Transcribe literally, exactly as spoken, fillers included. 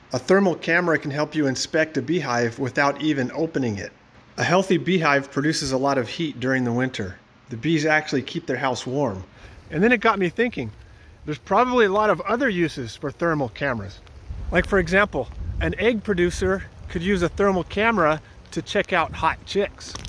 A thermal camera can help you inspect a beehive without even opening it. A healthy beehive produces a lot of heat during the winter. The bees actually keep their house warm. And then it got me thinking, there's probably a lot of other uses for thermal cameras. Like for example, an egg producer could use a thermal camera to check out hot chicks.